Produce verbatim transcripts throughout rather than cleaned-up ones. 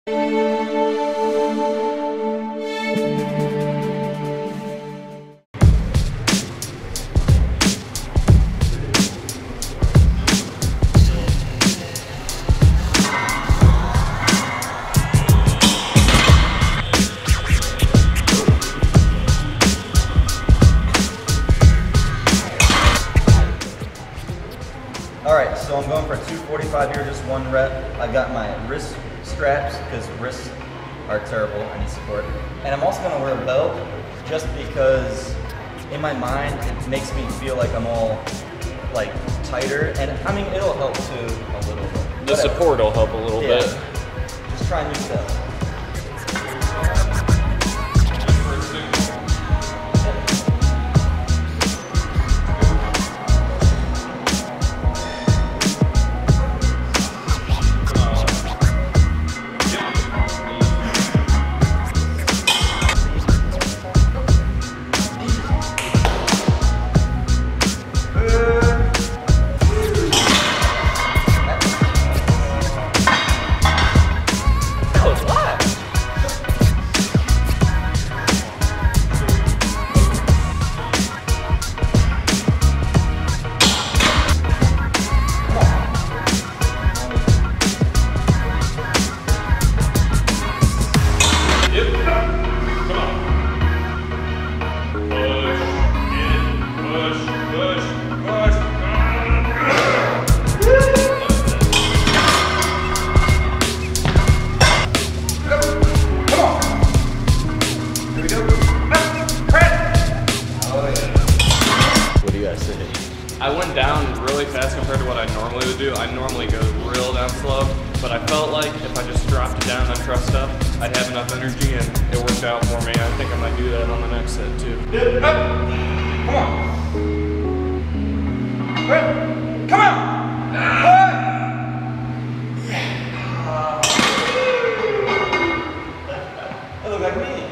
Alright, so I'm going for two forty-five here, just one rep. I got my wrist straps because wrists are terrible, I need support. And I'm also going to wear a belt just because in my mind it makes me feel like I'm all like tighter, and I mean it'll help too a little bit. The Whatever. support will help a little yeah. bit. Just try new stuff. I went down really fast compared to what I normally would do. I normally go real down slow, but I felt like if I just dropped it down and trussed up, I'd have enough energy, and it worked out for me. I think I might do that on the next set too. Come on. Come on. That looked like me.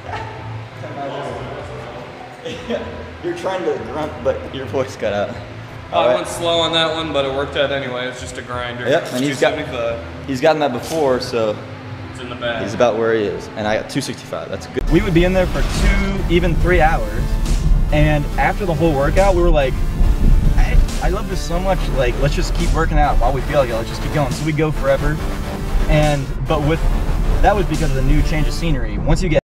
You're trying to grunt, but your voice got out. All I right. went slow on that one, but it worked out anyway. It's just a grinder. Yep, and he's got he's gotten that before, so it's in the bag. He's about where he is, and I got two sixty-five. That's good. We would be in there for two, even three hours, and after the whole workout, we were like, I, I love this so much. Like, let's just keep working out while we feel like it. Let's just keep going. So we go forever, and but with that was because of the new change of scenery. Once you get